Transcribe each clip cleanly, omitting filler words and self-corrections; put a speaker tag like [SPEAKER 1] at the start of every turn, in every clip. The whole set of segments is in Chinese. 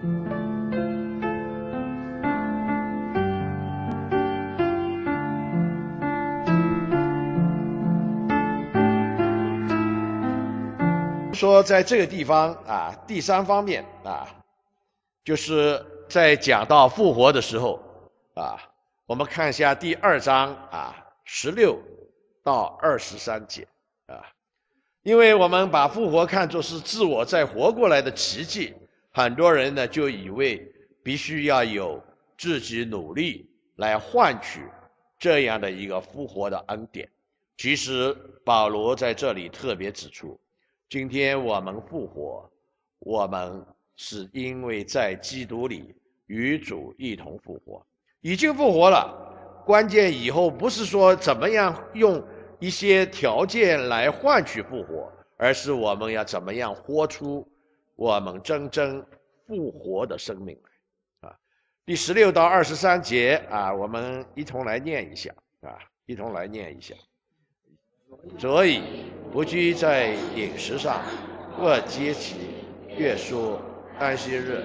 [SPEAKER 1] 说在这个地方啊，第三方面啊，就是在讲到复活的时候啊，我们看一下第2章啊16到23节啊，因为我们把复活看作是自我再活过来的奇迹，很多人呢就以为必须要有自己努力来换取这样的一个复活的恩典。其实保罗在这里特别指出，今天我们复活，我们是因为在基督里与主一同复活，已经复活了。关键以后不是说怎么样用一些条件来换取复活，而是我们要怎么样活出我们真正复活的生命来啊。第16到23节啊，我们一同来念一下啊，一同来念一下。所以不拘在饮食上，或节期、月数、安息日，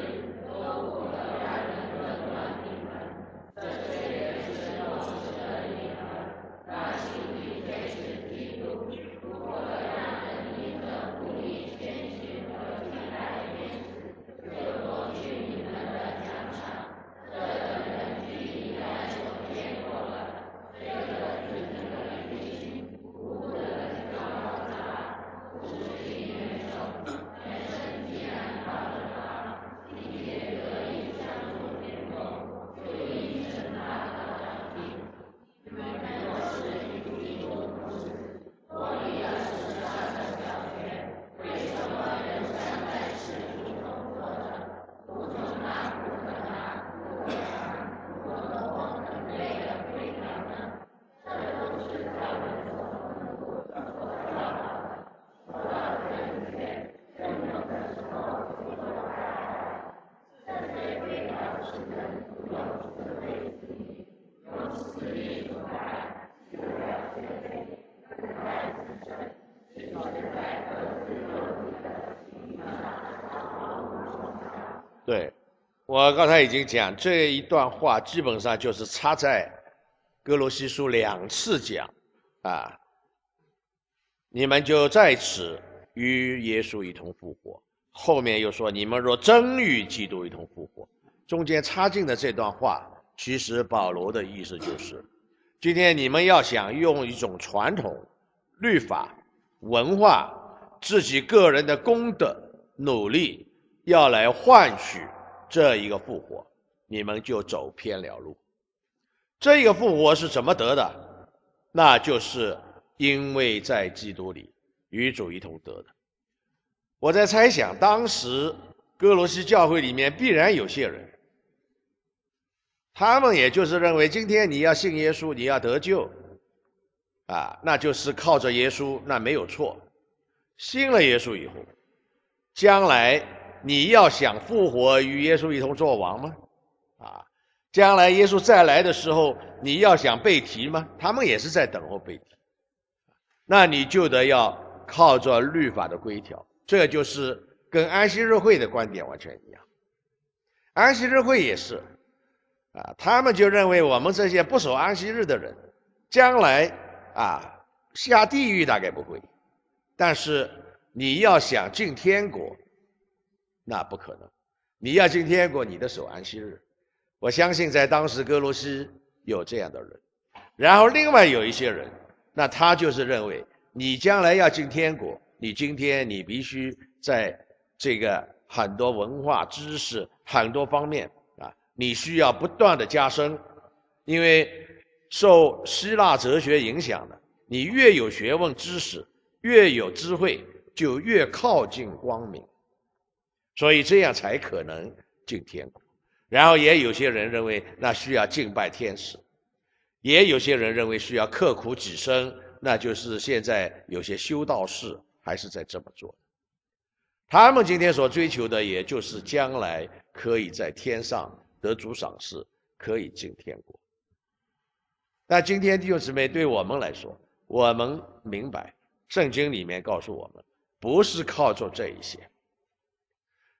[SPEAKER 1] 对，我刚才已经讲这一段话，基本上就是插在哥罗西书2次讲啊，你们就在此与耶稣一同复活。后面又说，你们若真与基督一同复活。中间插进的这段话，其实保罗的意思就是，今天你们要想用一种传统、律法、文化、自己个人的功德、努力，要来换取这一个复活，你们就走偏了路。这一个复活是怎么得的？那就是因为在基督里与主一同得的。我在猜想，当时哥罗西教会里面必然有些人，他们也就是认为，今天你要信耶稣，你要得救啊，那就是靠着耶稣，那没有错。信了耶稣以后，将来你要想复活与耶稣一同作王吗？啊，将来耶稣再来的时候，你要想被提吗？他们也是在等候被提。那你就得要靠着律法的规条，这就是跟安息日会的观点完全一样。安息日会也是啊，他们就认为我们这些不守安息日的人，将来啊下地狱大概不会，但是你要想进天国，那不可能。你要进天国，你得守安息日。我相信在当时哥罗西有这样的人，然后另外有一些人，那他就是认为你将来要进天国，你今天你必须在这个很多文化知识很多方面啊，你需要不断的加深，因为受希腊哲学影响的，你越有学问知识，越有智慧，就越靠近光明，所以这样才可能进天国。然后也有些人认为那需要敬拜天使，也有些人认为需要刻苦己身，那就是现在有些修道士还是在这么做。他们今天所追求的，也就是将来可以在天上得主赏识，可以进天国。那今天弟兄姊妹，对我们来说，我们明白圣经里面告诉我们，不是靠着这一些，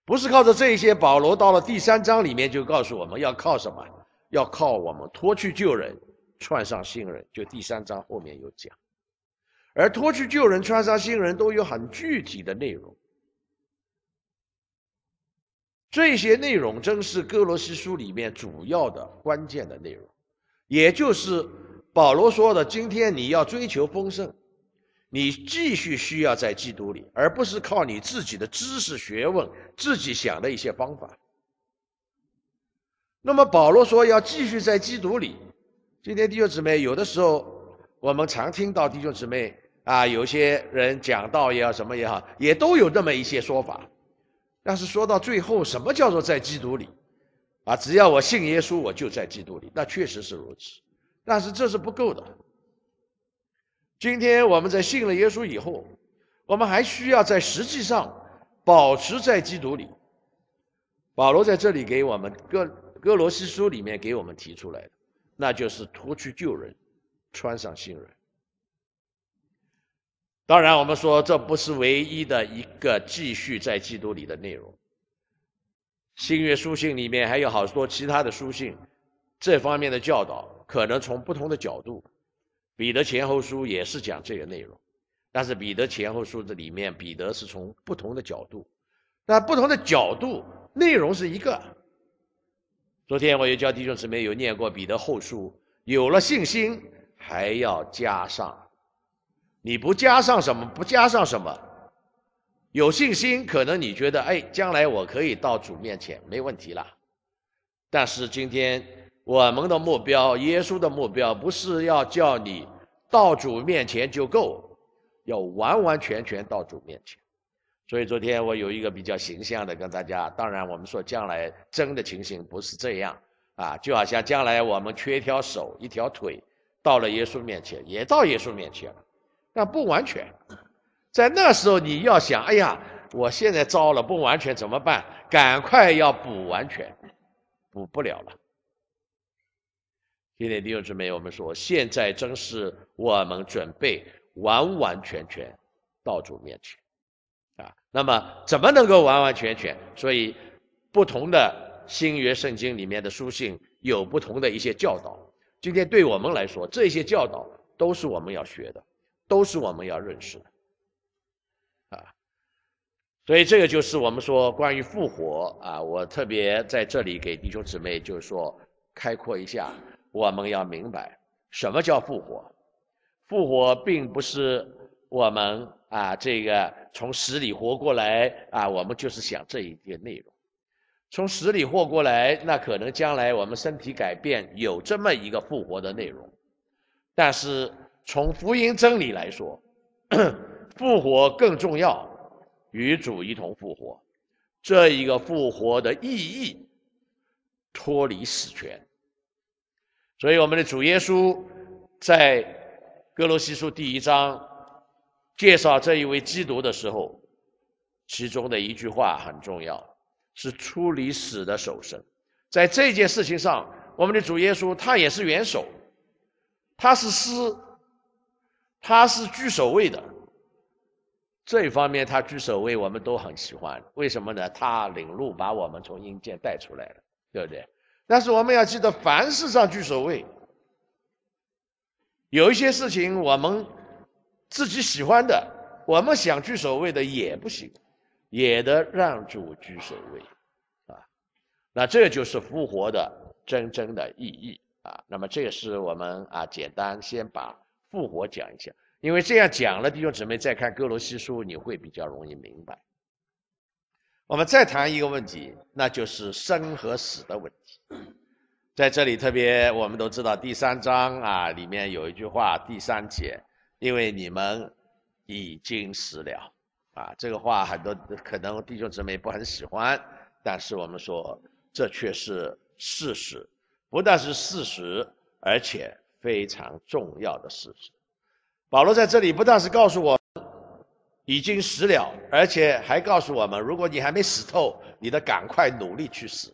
[SPEAKER 1] 不是靠着这一些，保罗到了第3章里面就告诉我们要靠什么？要靠我们脱去旧人，穿上新人。就第3章后面有讲，而脱去旧人，穿上新人都有很具体的内容。这些内容正是哥罗西书里面主要的关键的内容，也就是保罗说的：今天你要追求丰盛，你继续需要在基督里，而不是靠你自己的知识学问、自己想的一些方法。那么保罗说要继续在基督里。今天弟兄姊妹，有的时候我们常听到弟兄姊妹有些人讲道也好，什么也好，也都有这么一些说法。但是说到最后，什么叫做在基督里？只要我信耶稣，我就在基督里。那确实是如此，但是这是不够的。今天我们在信了耶稣以后，我们还需要在实际上保持在基督里。保罗在这里给我们哥罗西书里面给我们提出来的，那就是脱去旧人，穿上新人。当然我们说这不是唯一的一个继续在基督里的内容，新约书信里面还有好多其他的书信，这方面的教导可能从不同的角度。彼得前后书也是讲这个内容，但是彼得前后书的里面，彼得是从不同的角度，那不同的角度内容是一个。昨天我也教弟兄姊妹有念过彼得后书，有了信心还要加上，你不加上什么，不加上什么。有信心可能你觉得将来我可以到主面前，没问题了。但是今天我们的目标，耶稣的目标不是要叫你到主面前就够，要完完全全到主面前。所以昨天我有一个比较形象的跟大家，当然我们说将来真的情形不是这样就好像将来我们缺一条手一条腿，到了耶稣面前，也到耶稣面前了，但不完全。在那时候你要想，我现在糟了，不完全怎么办？赶快要补完全，补不了了。今天弟兄姊妹，我们说现在正是我们准备完完全全到主面前那么怎么能够完完全全？所以不同的新约圣经里面的书信有不同的一些教导。今天对我们来说，这些教导都是我们要学的，都是我们要认识的所以这个就是我们说关于复活我特别在这里给弟兄姊妹就是说开阔一下，我们要明白什么叫复活。复活并不是我们这个从死里活过来我们就是想这一些内容。从死里活过来，那可能将来我们身体改变有这么一个复活的内容。但是从福音真理来说，复活更重要，与主一同复活。这一个复活的意义脱离死权。所以我们的主耶稣在哥罗西书第1章介绍这一位基督的时候，其中的一句话很重要，是出离死的首生。在这件事情上，我们的主耶稣他也是元首，他是师，他是居首位的。这一方面他居首位我们都很喜欢，为什么呢？他领路把我们从阴间带出来了，对不对？但是我们要记得，凡事上居首位，有一些事情我们自己喜欢的，我们想居首位的也不行，也得让主居首位那这就是复活的真正的意义那么这个是我们简单先把复活讲一下，因为这样讲了，弟兄姊妹再看哥罗西书，你会比较容易明白。我们再谈一个问题，那就是生和死的问题。在这里特别我们都知道第3章里面有一句话，第3节，因为你们已经死了这个话很多可能弟兄姊妹不很喜欢，但是我们说这却是事实，不但是事实，而且非常重要的事实。保罗在这里不但是告诉我们已经死了，而且还告诉我们，如果你还没死透，你得赶快努力去死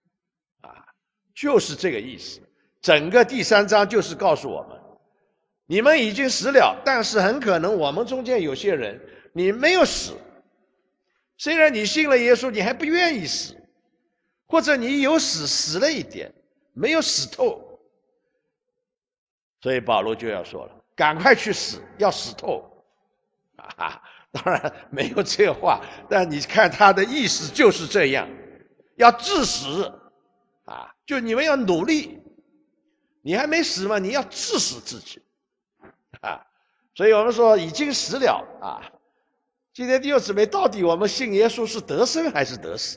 [SPEAKER 1] 就是这个意思。整个第3章就是告诉我们，你们已经死了，但是很可能我们中间有些人你没有死， 虽然你信了耶稣，你还不愿意死，或者你有死了一点，没有死透。所以保罗就要说了，赶快去死，要死透。当然没有这话，但你看他的意思就是这样，要致死就你们要努力，你还没死嘛，你要致死自己所以我们说已经死了今天弟兄姊妹，到底我们信耶稣是得生还是得死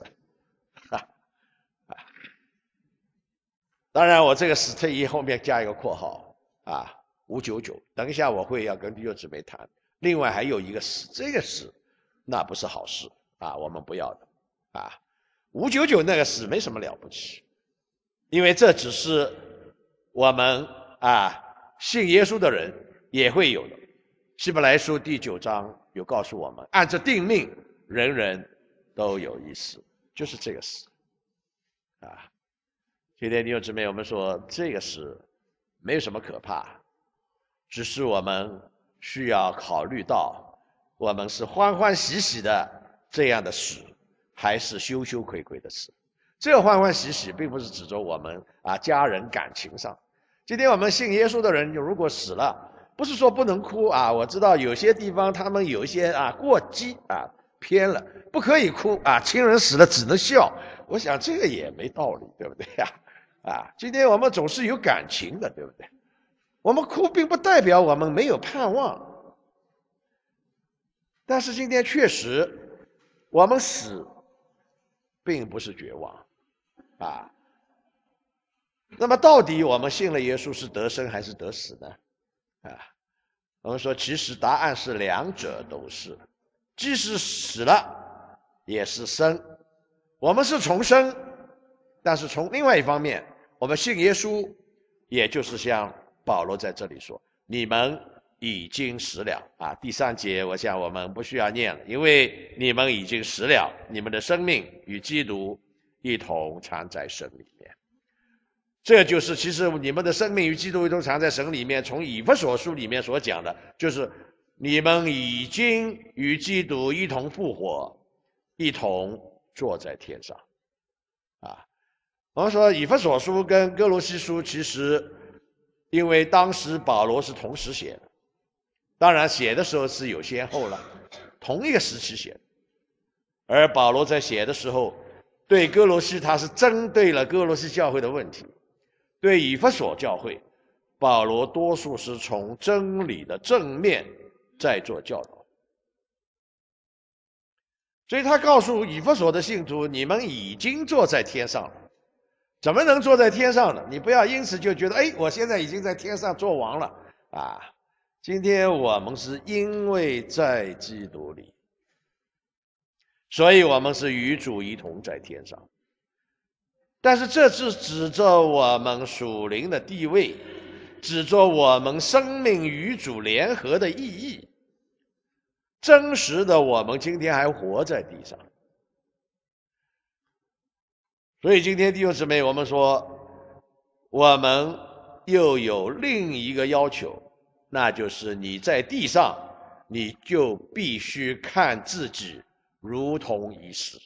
[SPEAKER 1] 当然我这个死退役后面加一个括号599，等一下我会要跟弟兄姊妹谈。另外还有一个死，这个死那不是好事我们不要的599那个死没什么了不起，因为这只是我们信耶稣的人也会有的。希伯来书第9章有告诉我们，按着定命，人人都有一死，就是这个死今天弟兄姊妹，我们说这个死没有什么可怕，只是我们需要考虑到，我们是欢欢喜喜的这样的死，还是羞羞愧愧的死。这个欢欢喜喜并不是指着我们家人感情上。今天我们信耶稣的人如果死了，不是说不能哭我知道有些地方他们有一些过激偏了，不可以哭亲人死了只能笑。我想这个也没道理，对不对今天我们总是有感情的，对不对？我们哭并不代表我们没有盼望，但是今天确实我们死并不是绝望那么到底我们信了耶稣是得生还是得死呢我们说其实答案是两者都是，即使死了也是生。我们是重生，但是从另外一方面，我们信耶稣，也就是像保罗在这里说，你们已经死了第3节我想我们不需要念了，因为你们已经死了，你们的生命与基督一同藏在神里面。这就是其实你们的生命与基督一同藏在神里面，从以弗所书里面所讲的，就是你们已经与基督一同复活，一同坐在天上我们说以弗所书跟哥罗西书其实因为当时保罗是同时写的，当然写的时候是有先后了，同一个时期写的。而保罗在写的时候，对哥罗西他是针对了哥罗西教会的问题，对以弗所教会，保罗多数是从真理的正面在做教导。所以他告诉以弗所的信徒，你们已经坐在天上了。怎么能坐在天上呢？你不要因此就觉得我现在已经在天上做王了今天我们是因为在基督里，所以我们是与主一同在天上。但是这是指着我们属灵的地位，指着我们生命与主联合的意义。真实的我们今天还活在地上。所以今天弟兄姊妹，我们说我们又有另一个要求，那就是你在地上你就必须看自己如同已死。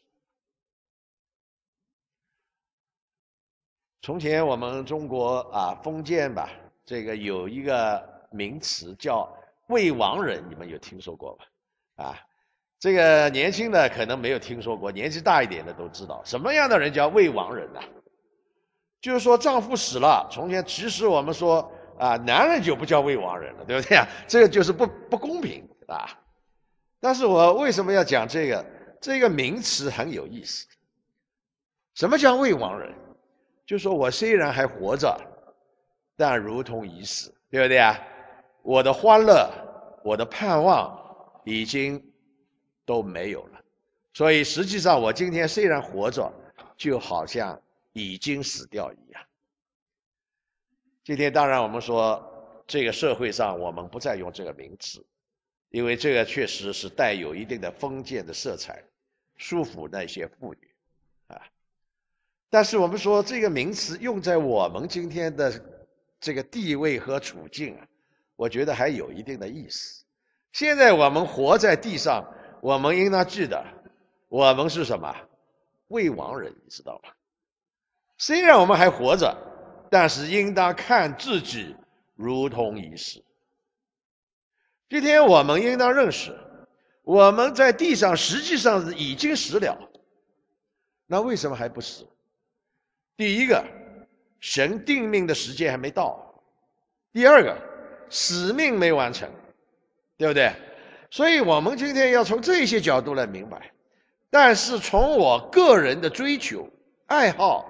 [SPEAKER 1] 从前我们中国封建吧，这个有一个名词叫未亡人，你们有听说过吧这个年轻的可能没有听说过，年纪大一点的都知道什么样的人叫未亡人就是说丈夫死了，从前其实我们说男人就不叫未亡人了，对不对这个就是不公平但是我为什么要讲这个？这个名词很有意思。什么叫未亡人？就是说我虽然还活着，但如同已死，对不对我的欢乐，我的盼望已经都没有了。所以实际上我今天虽然活着，就好像已经死掉一样。今天当然我们说这个社会上我们不再用这个名词，因为这个确实是带有一定的封建的色彩，束缚那些妇女但是我们说这个名词用在我们今天的这个地位和处境我觉得还有一定的意思。现在我们活在地上，我们应当记得我们是什么？未亡人，你知道吗？虽然我们还活着，但是应当看自己如同已死。今天我们应当认识，我们在地上实际上已经死了。那为什么还不死？第一个，神定命的时间还没到；第二个，使命没完成，对不对？所以我们今天要从这些角度来明白。但是从我个人的追求、爱好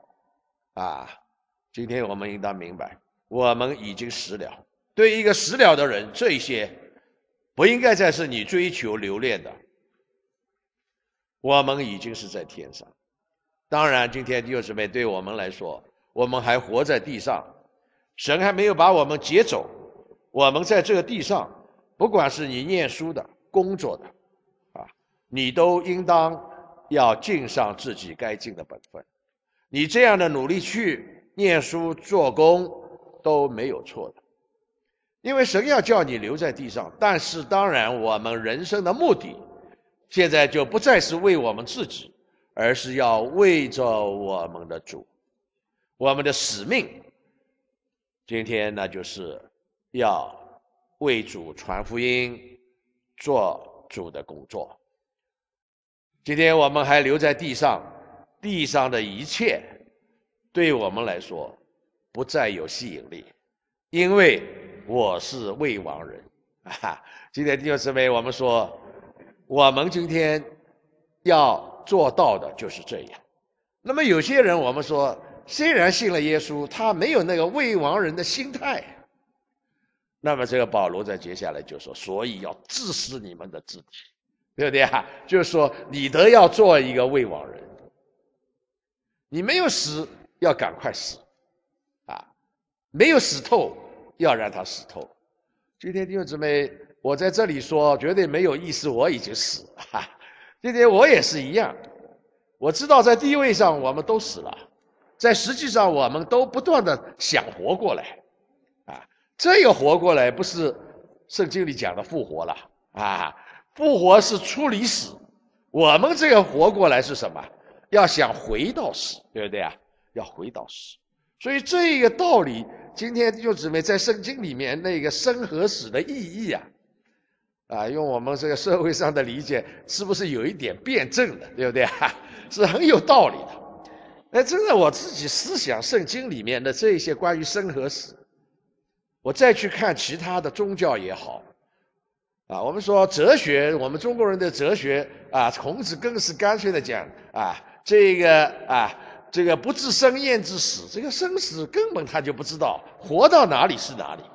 [SPEAKER 1] 今天我们应当明白，我们已经死了。对一个死了的人，这些不应该再是你追求留恋的。我们已经是在天上。当然，今天弟兄姊妹，对我们来说，我们还活在地上，神还没有把我们接走。我们在这个地上，不管是你念书的、工作的，你都应当要尽上自己该尽的本分。你这样的努力去念书、做工都没有错的，因为神要叫你留在地上。但是，当然，我们人生的目的，现在就不再是为我们自己，而是要为着我们的主。我们的使命，今天那就是要为主传福音，做主的工作。今天我们还留在地上，地上的一切对我们来说不再有吸引力，因为我是未亡人。今天弟兄姊妹，我们说，我们今天要做到的就是这样。那么有些人，我们说，虽然信了耶稣，他没有那个未亡人的心态。那么这个保罗在接下来就说，所以要治死你们的肢体。对不对啊？就是说，你都要做一个未亡人，你没有死，要赶快死，没有死透，要让他死透。今天弟兄姊妹，我在这里说，绝对没有意思，我已经死了。今天我也是一样，我知道在地位上我们都死了，在实际上我们都不断的想活过来，这个活过来不是圣经里讲的复活了复活是出离死，我们这个活过来是什么？要想回到死，对不对啊？要回到死。所以这个道理，今天弟兄姊妹在圣经里面那个生和死的意义用我们这个社会上的理解，是不是有一点辩证的，对不对是很有道理的。真的我自己思想圣经里面的这些关于生和死，我再去看其他的宗教也好。我们说哲学，我们中国人的哲学孔子更是干脆的讲这个不知生焉知死，这个生死根本他就不知道，活到哪里是哪里。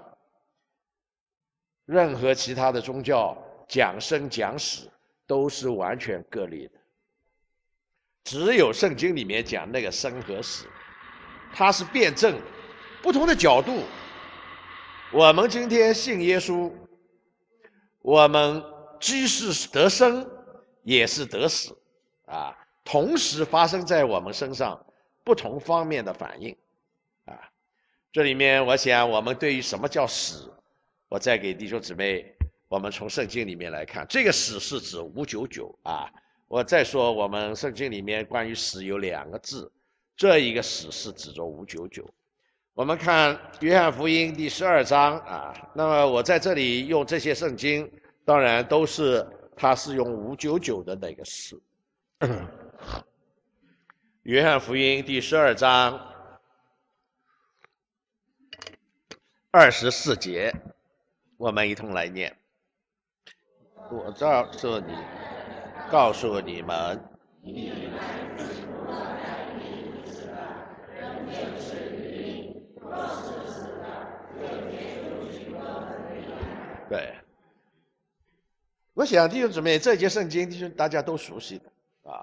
[SPEAKER 1] 任何其他的宗教讲生讲死都是完全割裂的，只有圣经里面讲那个生和死，它是辩证不同的角度。我们今天信耶稣，我们既是得生，也是得死同时发生在我们身上不同方面的反应这里面我想我们对于什么叫死，我再给弟兄姊妹，我们从圣经里面来看，这个死是指599我再说我们圣经里面关于死有2个字，这一个死是指着599。我们看约翰福音第12章那么我在这里用这些圣经，当然都是它是用599的那个死。约翰福音第12章24节，我们一同来念。我告诉你们，对，我想弟兄姊妹，这节圣经大家都熟悉的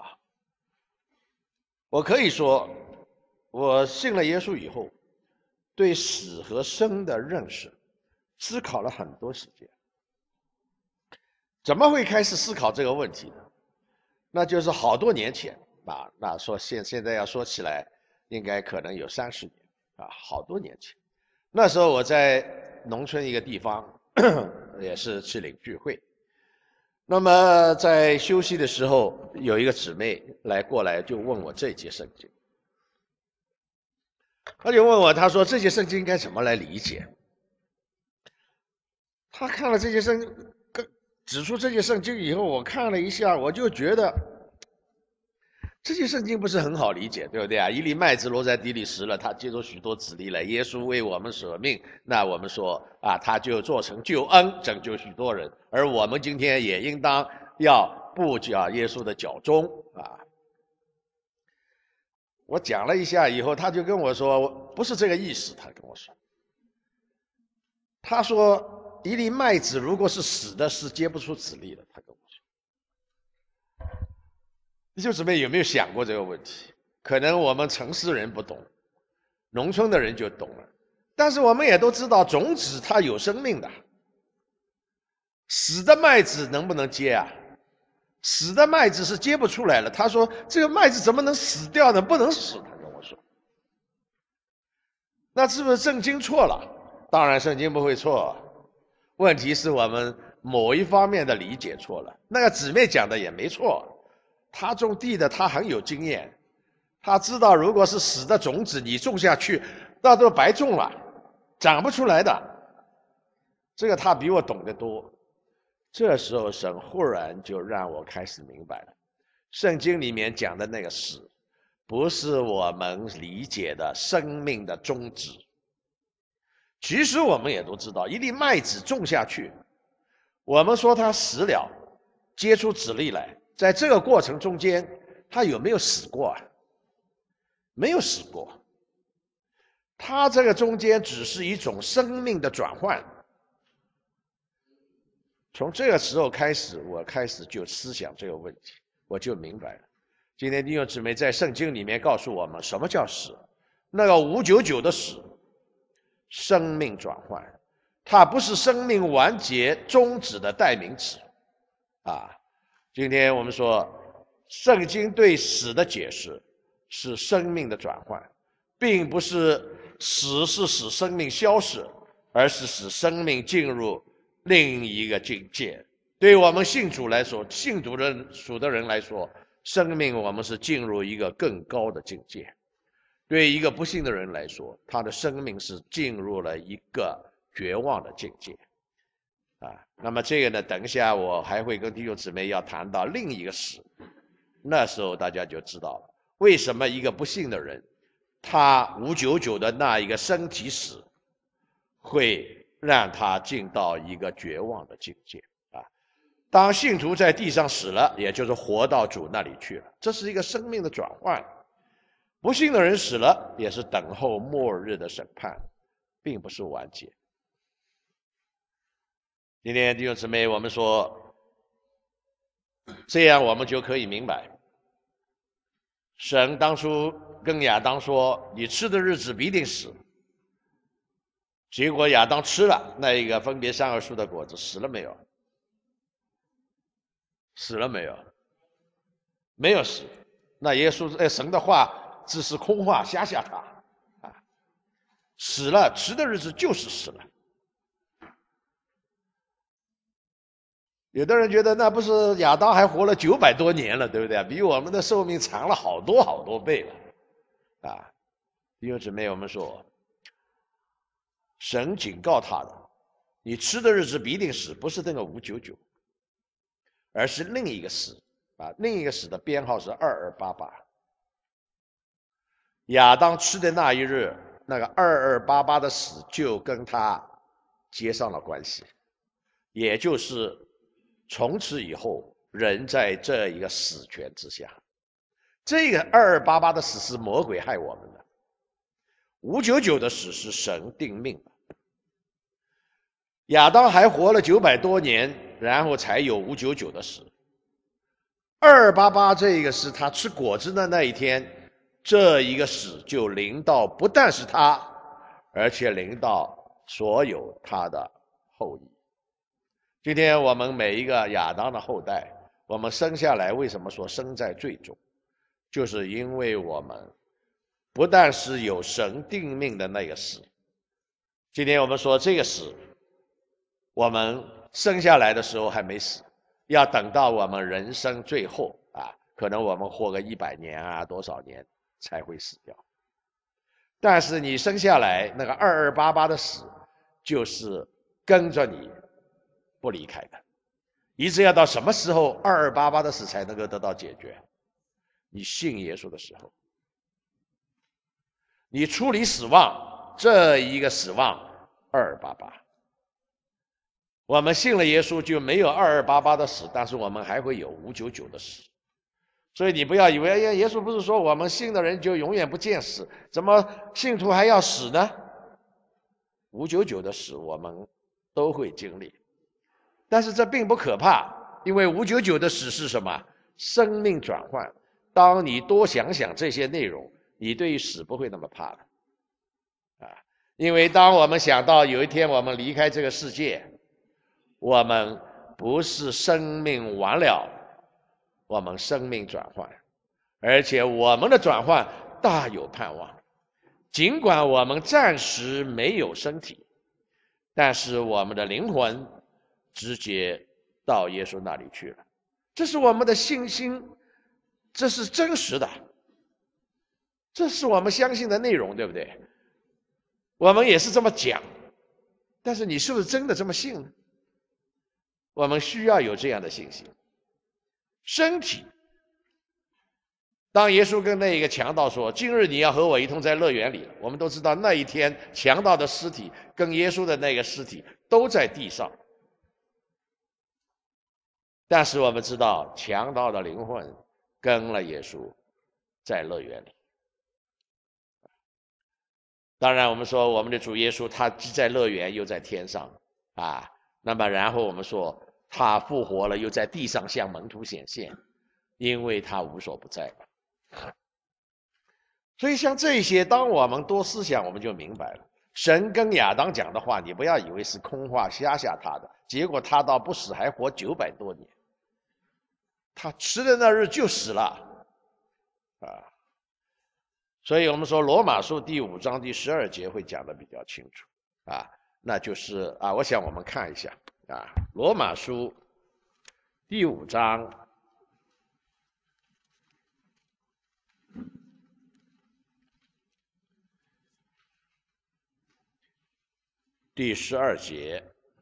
[SPEAKER 1] 我可以说，我信了耶稣以后，对死和生的认识，思考了很多时间。怎么会开始思考这个问题呢？那就是好多年前那说现在要说起来，应该可能有30年好多年前。那时候我在农村一个地方，也是去领聚会。 那么在休息的时候，有一个姊妹过来就问我这节圣经，她就问我，她说这节圣经应该怎么来理解？她看了这节圣经，指出这节圣经以后，我看了一下，我就觉得这节圣经不是很好理解，对不对啊？一粒麦子落在地里时了，它结出许多子粒来。耶稣为我们舍命，那我们说啊，他就做成救恩，拯救许多人。而我们今天也应当要布教耶稣的脚中啊。我讲了一下以后，他就跟我说，不是这个意思。他跟我说，他说一粒麦子如果是死的，是结不出子粒的。他跟我说。弟兄姊妹有没有想过这个问题？可能我们城市人不懂，农村的人就懂了。但是我们也都知道，种子它有生命的，死的麦子能不能结啊？死的麦子是结不出来了。他说这个麦子怎么能死掉呢？不能死。他跟我说，那是不是圣经错了？当然圣经不会错，问题是我们某一方面的理解错了。那个姊妹讲的也没错。他种地的，他很有经验，他知道如果是死的种子，你种下去，那都白种了，长不出来的。这个他比我懂得多。这时候神忽然就让我开始明白了，圣经里面讲的那个死，不是我们理解的生命的终止。其实我们也都知道，一粒麦子种下去，我们说它死了，结出籽粒来。在这个过程中间，他有没有死过啊？没有死过。他这个中间只是一种生命的转换。从这个时候开始，我开始就思想这个问题，我就明白了。今天弟兄姊妹在圣经里面告诉我们，什么叫死？那个599的死，生命转换，它不是生命完结终止的代名词啊。今天我们说，圣经对死的解释是生命的转换，并不是死是使生命消失，而是使生命进入另一个境界。对于我们信主来说，信主的人来说，生命我们是进入一个更高的境界。对于一个不信的人来说，他的生命是进入了一个绝望的境界。那么这个呢，等一下我还会跟弟兄姊妹要谈到另一个死，那时候大家就知道了，为什么一个不信的人，他599的那一个身体死，会让他进到一个绝望的境界啊。当信徒在地上死了，也就是活到主那里去了，这是一个生命的转换。不信的人死了，也是等候末日的审判，并不是完结。今天弟兄姊妹，我们说，这样我们就可以明白，神当初跟亚当说：“你吃的日子必定死。”结果亚当吃了那一个分别善恶树的果子，死了没有？死了没有？没有死。那耶稣神的话只是空话，吓吓他啊！死了，吃的日子就是死了。有的人觉得那不是亚当还活了900多年了，对不对？比我们的寿命长了好多好多倍了，啊！弟兄姊妹，我们说，神警告他的，你吃的日子必定死，不是那个599，而是另一个死啊，另一个死的编号是2288。亚当吃的那一日，那个2288的死就跟他接上了关系，也就是从此以后，人在这一个死权之下。这个2288的死是魔鬼害我们的，599的死是神定命的。亚当还活了900多年，然后才有599的死。2288这个是他吃果子的那一天，这一个死就临到不但是他，而且临到所有他的后裔。今天我们每一个亚当的后代，我们生下来为什么说生在罪中？就是因为我们不但是有神定命的那个死，今天我们说这个死，我们生下来的时候还没死， 要等到我们人生最后啊，可能我们活个100年啊，多少年才会死掉。但是你生下来那个2288的死，就是跟着你不离开的，一直要到什么时候2288的死才能够得到解决？你信耶稣的时候，你处理死亡这一个死亡2288。我们信了耶稣就没有2288的死，但是我们还会有599的死。所以你不要以为，哎呀，耶稣不是说我们信的人就永远不见死，怎么信徒还要死呢？599的死我们都会经历，但是这并不可怕，因为599的死是什么？生命转换。当你多想想这些内容，你对于死不会那么怕了，因为当我们想到有一天我们离开这个世界，我们不是生命完了，我们生命转换，而且我们的转换大有盼望。尽管我们暂时没有身体，但是我们的灵魂直接到耶稣那里去了。这是我们的信心，这是真实的，这是我们相信的内容，对不对？我们也是这么讲，但是你是不是真的这么信呢？我们需要有这样的信心。身体，当耶稣跟那一个强盗说：“今日你要和我一同在乐园里。”我们都知道那一天强盗的尸体跟耶稣的那个尸体都在地上，但是我们知道强盗的灵魂跟了耶稣在乐园里。当然我们说我们的主耶稣他既在乐园又在天上啊，那么然后我们说他复活了又在地上向门徒显现，因为他无所不在。所以像这些当我们多思想，我们就明白了，神跟亚当讲的话你不要以为是空话吓吓他的，结果他到不死还活900多年，他吃的那日就死了啊。所以我们说罗马书第5章第12节会讲的比较清楚啊，那就是啊，我想我们看一下啊，罗马书第5章第12节，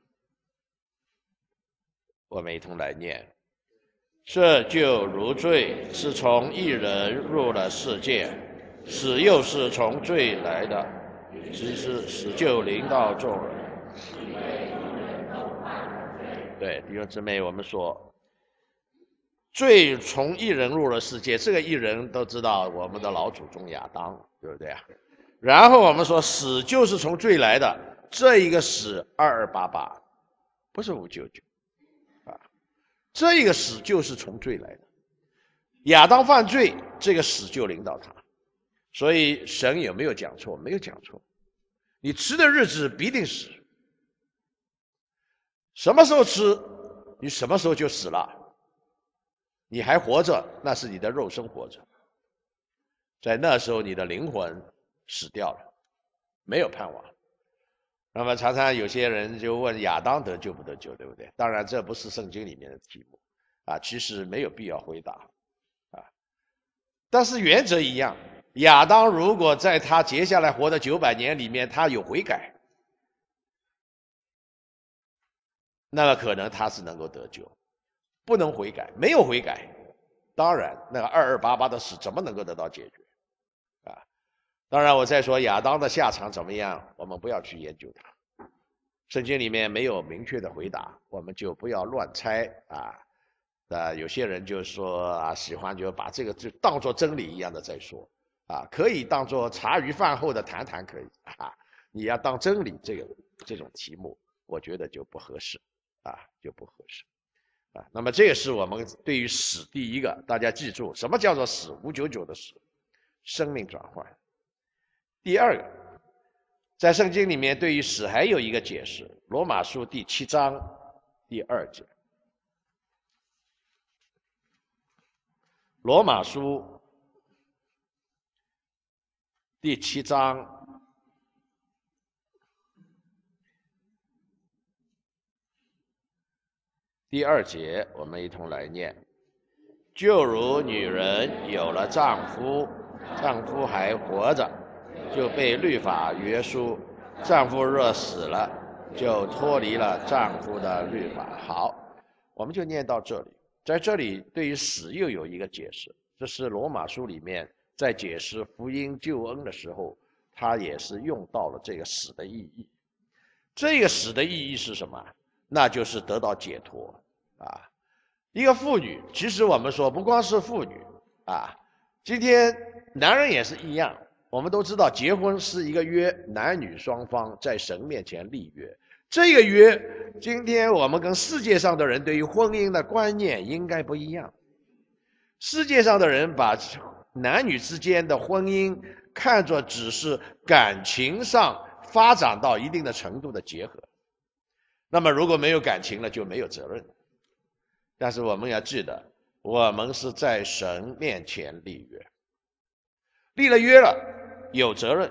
[SPEAKER 1] 我们一同来念。这就如罪是从一人入了世界，死又是从罪来的，只是死就临到众人。对，弟兄姊妹，我们说罪从一人入了世界，这个一人都知道我们的老祖宗亚当，对不对啊？然后我们说死就是从罪来的，这一个死2288，不是599啊，这一个死就是从罪来的。亚当犯罪，这个死就临到他。所以神有没有讲错？没有讲错。你吃的日子必定死，什么时候吃，你什么时候就死了。你还活着，那是你的肉身活着，在那时候你的灵魂死掉了，没有盼望。那么常常有些人就问亚当得救不得救，对不对？当然这不是圣经里面的题目啊，其实没有必要回答啊。但是原则一样，亚当如果在他接下来活的900年里面他有悔改，那么可能他是能够得救。不能悔改，没有悔改，当然那个2288的死怎么能够得到解决啊？当然我再说亚当的下场怎么样，我们不要去研究它，圣经里面没有明确的回答，我们就不要乱猜啊。有些人就说啊，喜欢就把这个就当作真理一样的在说啊，可以当作茶余饭后的谈谈可以啊，你要当真理这种题目，我觉得就不合适啊，就不合适。那么这也是我们对于死第一个，大家记住什么叫做死？599的死，生命转换。第二个，在圣经里面对于死还有一个解释，罗马书第7章第2节。罗马书第7章第2节，我们一同来念：就如女人有了丈夫，丈夫还活着，就被律法约束；丈夫若死了，就脱离了丈夫的律法。好，我们就念到这里。在这里，对于死又有一个解释，这是罗马书里面在解释福音救恩的时候，他也是用到了这个死的意义。这个死的意义是什么？那就是得到解脱啊！一个妇女，其实我们说不光是妇女啊，今天男人也是一样。我们都知道，结婚是一个约，男女双方在神面前立约。这个约，今天我们跟世界上的人对于婚姻的观念应该不一样。世界上的人把男女之间的婚姻看作只是感情上发展到一定的程度的结合，那么如果没有感情了，就没有责任。但是我们要记得，我们是在神面前立约，立了约了，有责任，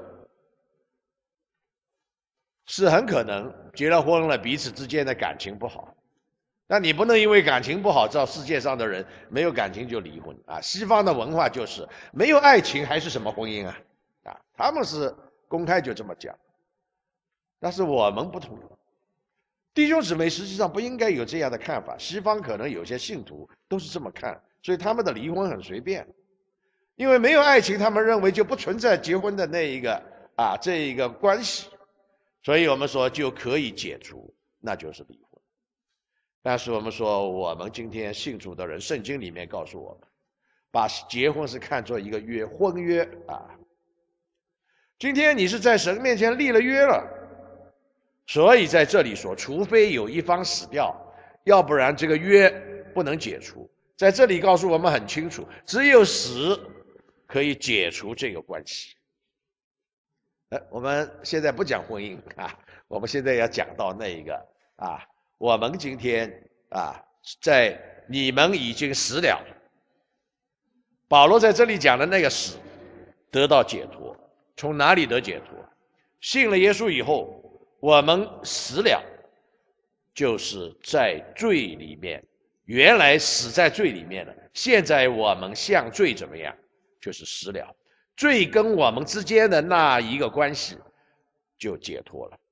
[SPEAKER 1] 是很可能结了婚了，彼此之间的感情不好。那你不能因为感情不好，照世界上的人没有感情就离婚啊！西方的文化就是没有爱情还是什么婚姻啊？啊，他们是公开就这么讲。但是我们不同，弟兄姊妹实际上不应该有这样的看法。西方可能有些信徒都是这么看，所以他们的离婚很随便，因为没有爱情，他们认为就不存在结婚的那一个这一个关系，所以我们说就可以解除，那就是离婚。但是我们说，我们今天信主的人，圣经里面告诉我们，把结婚是看作一个约，婚约啊。今天你是在神面前立了约了，所以在这里说，除非有一方死掉，要不然这个约不能解除。在这里告诉我们很清楚，只有死可以解除这个关系。我们现在不讲婚姻啊，我们现在要讲到那一个我们今天在你们已经死了，保罗在这里讲的那个死，得到解脱。从哪里得解脱？信了耶稣以后，我们死了，就是在罪里面。原来死在罪里面了，现在我们向罪怎么样？就是死了。罪跟我们之间的那一个关系就解脱了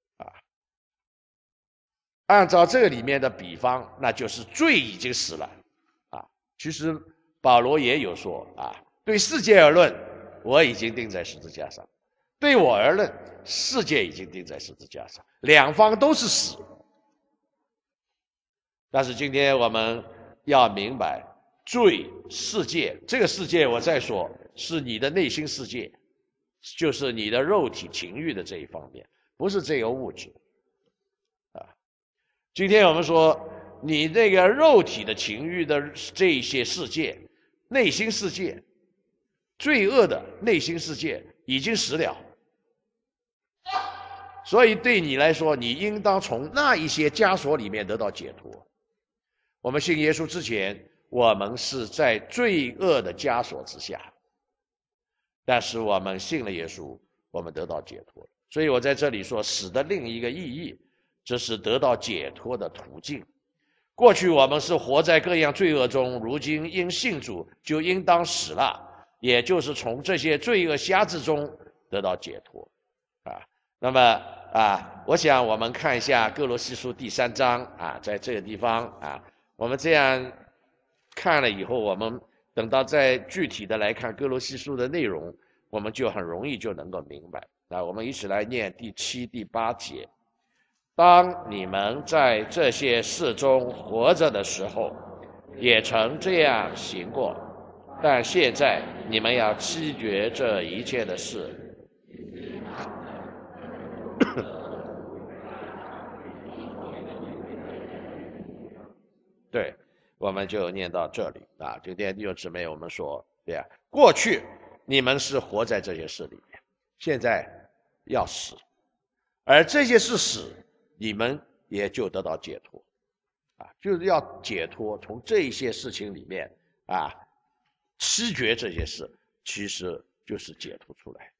[SPEAKER 1] 按照这个里面的比方，那就是罪已经死了其实保罗也有说对世界而论，我已经钉在十字架上；对我而论，世界已经钉在十字架上，两方都是死。但是今天我们要明白，罪、世界，这个世界我再说，是你的内心世界，就是你的肉体情欲的这一方面，不是这个物质今天我们说，你那个肉体的情欲的这些世界，内心世界，罪恶的内心世界已经死了。所以对你来说，你应当从那一些枷锁里面得到解脱。我们信耶稣之前，我们是在罪恶的枷锁之下，但是我们信了耶稣，我们得到解脱。所以我在这里说，死的另一个意义，这是得到解脱的途径。过去我们是活在各样罪恶中，如今因信主就应当死了，也就是从这些罪恶辖制中得到解脱那么我想我们看一下哥罗西书第3章在这个地方我们这样看了以后，我们等到再具体的来看哥罗西书的内容，我们就很容易就能够明白。我们一起来念第7、第8节。当你们在这些事中活着的时候，也曾这样行过，但现在你们要弃绝这一切的事。对，我们就念到这里今天弟兄姊妹，我们说，对过去你们是活在这些事里面，现在要死，而这些是死，你们也就得到解脱就是要解脱，从这些事情里面弃绝这些事，其实就是解脱出来。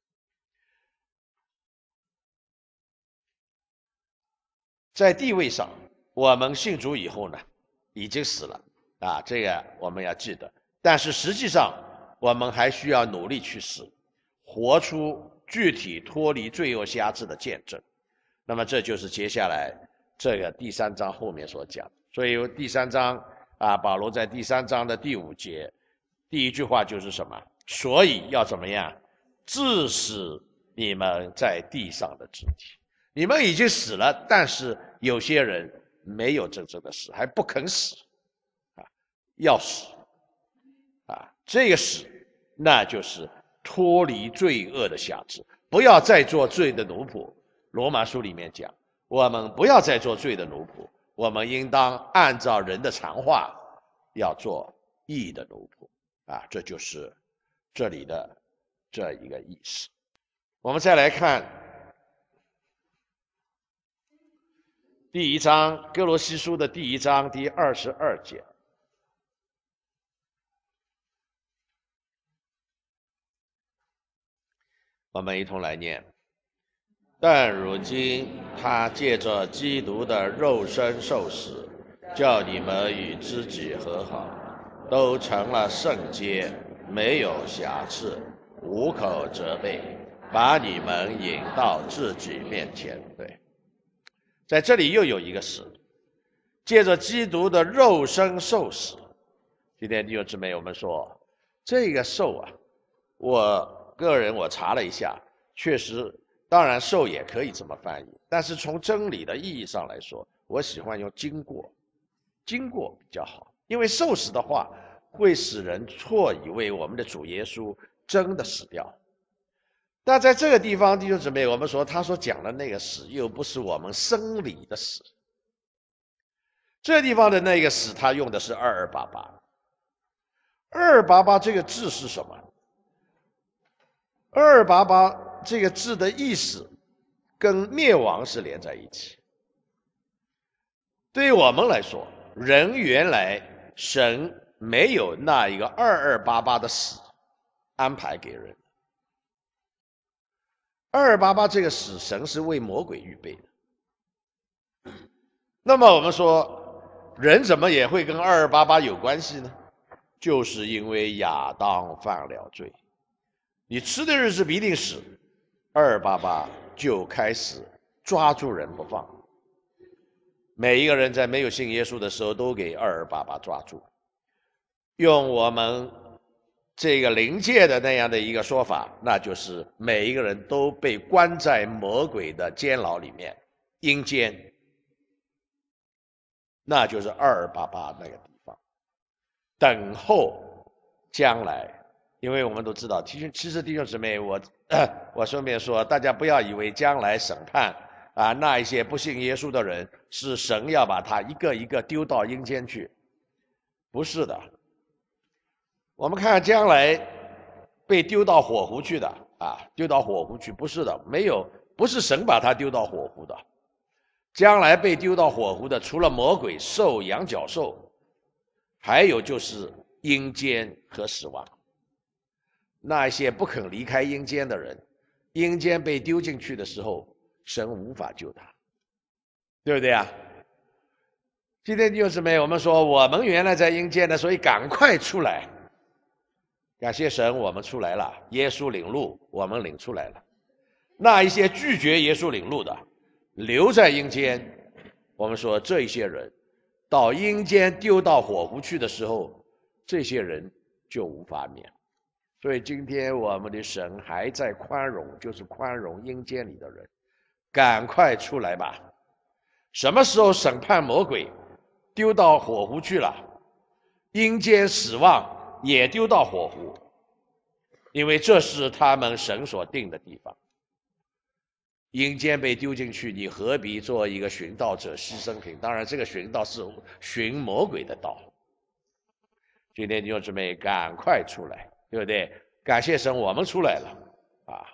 [SPEAKER 1] 在地位上，我们信主以后呢， 已经死了啊，这个我们要记得。但是实际上，我们还需要努力去死，活出具体脱离罪恶辖制的见证。那么这就是接下来这个第3章后面所讲。所以第3章啊，保罗在第3章的第5节，第一句话就是什么？所以要怎么样？致死你们在地上的肢体。你们已经死了，但是有些人没有真正的死，还不肯死啊，要死啊，这个死那就是脱离罪恶的辖制，不要再做罪的奴仆。罗马书里面讲，我们不要再做罪的奴仆，我们应当按照人的常话，要做义的奴仆啊，这就是这里的这一个意思。我们再来看第1章，哥罗西书的第1章第22节。我们一同来念。但如今他借着基督的肉身受死，叫你们与自己和好，都成了圣洁，没有瑕疵，无可责备，把你们引到自己面前。对，在这里又有一个死，借着基督的肉身受死。今天弟兄姊妹，我们说这个受啊，我个人我查了一下，确实。当然受也可以这么翻译，但是从真理的意义上来说，我喜欢用经过，经过比较好，因为受死的话会使人错以为我们的主耶稣真的死掉。但在这个地方，弟兄姊妹，我们说他所讲的那个死又不是我们生理的死，这地方的那个死他用的是2288。2288这个字是什么？2288这个字的意思跟灭亡是连在一起。对于我们来说，人原来神没有那一个2288的死安排给人。2288这个死，神是为魔鬼预备的。那么我们说，人怎么也会跟2288有关系呢？就是因为亚当犯了罪，你吃的日子必定死。2288就开始抓住人不放，每一个人在没有信耶稣的时候都给2288抓住。用我们这个灵界的那样的一个说法，那就是每一个人都被关在魔鬼的监牢里面，阴间，那就是2288那个地方，等候将来。因为我们都知道，其实弟兄姊妹，我顺便说，大家不要以为将来审判啊，那一些不信耶稣的人是神要把他一个一个丢到阴间去，不是的。我们看将来被丢到火湖去的啊，丢到火湖去，不是的，没有，不是神把他丢到火湖的。将来被丢到火湖的，除了魔鬼、兽、羊角兽，还有就是阴间和死亡。那些不肯离开阴间的人，阴间被丢进去的时候，神无法救他，对不对啊？今天弟兄姊妹，我们说我们原来在阴间的，所以赶快出来。感谢神，我们出来了，耶稣领路，我们领出来了。那一些拒绝耶稣领路的，留在阴间，我们说这一些人到阴间丢到火湖去的时候，这些人就无法免。所以今天我们的神还在宽容，就是宽容阴间里的人，赶快出来吧。什么时候审判魔鬼丢到火湖去了，阴间死亡也丢到火湖，因为这是他们神所定的地方。阴间被丢进去，你何必做一个寻道者牺牲品？当然这个寻道是寻魔鬼的道。今天弟兄姊妹赶快出来，对不对？感谢神，我们出来了啊！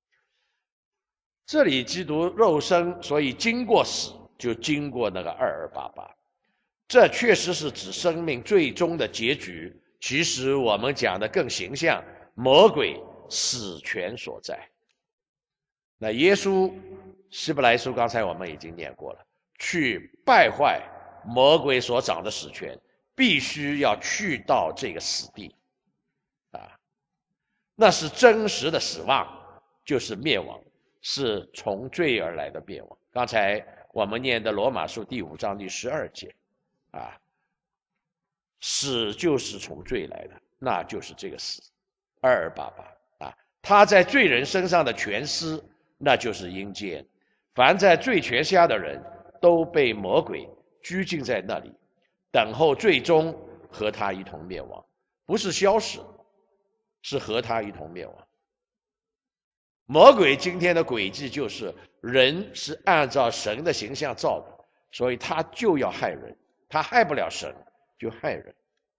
[SPEAKER 1] 这里基督肉身，所以经过死，就经过那个2288，这确实是指生命最终的结局。其实我们讲的更形象，魔鬼死权所在。那耶稣希伯来书刚才我们已经念过了，去败坏魔鬼所掌的死权，必须要去到这个死地，啊，那是真实的死亡，就是灭亡，是从罪而来的灭亡。刚才我们念的罗马书第5章第12节，啊，死就是从罪来的，那就是这个死，2288啊，他在罪人身上的权势，那就是阴间。凡在罪权下的人都被魔鬼拘禁在那里，等候最终和他一同灭亡，不是消失，是和他一同灭亡。魔鬼今天的诡计就是人是按照神的形象造的，所以他就要害人，他害不了神就害人，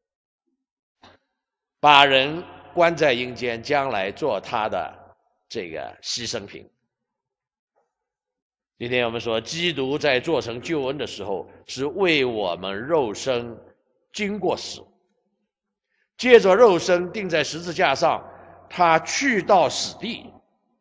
[SPEAKER 1] 把人关在阴间，将来做他的这个牺牲品。今天我们说，基督在做成救恩的时候，是为我们肉身经过死，借着肉身钉在十字架上，他去到死地。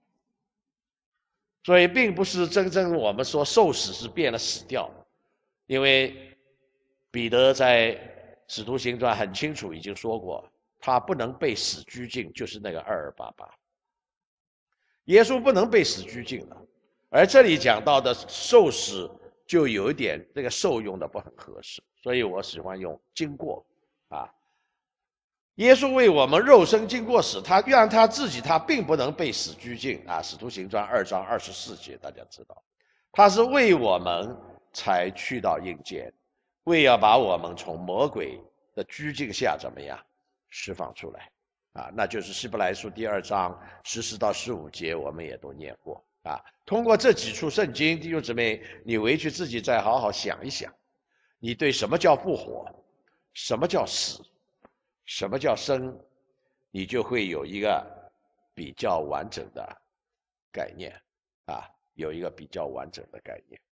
[SPEAKER 1] 所以并不是真正我们说受死是变了死掉，因为彼得在使徒行传很清楚已经说过，他不能被死拘禁，就是那个2288，耶稣不能被死拘禁的。而这里讲到的受死就有一点这个受用的不很合适，所以我喜欢用经过啊。耶稣为我们肉身经过死，他让他自己他并不能被死拘禁啊。使徒行传2章24节大家知道，他是为我们才去到阴间，为要把我们从魔鬼的拘禁下怎么样释放出来啊？那就是希伯来书第2章14到15节，我们也都念过啊。通过这几处圣经，弟兄姊妹，你回去自己再好好想一想，你对什么叫复活，什么叫死，什么叫生，你就会有一个比较完整的概念啊，有一个比较完整的概念。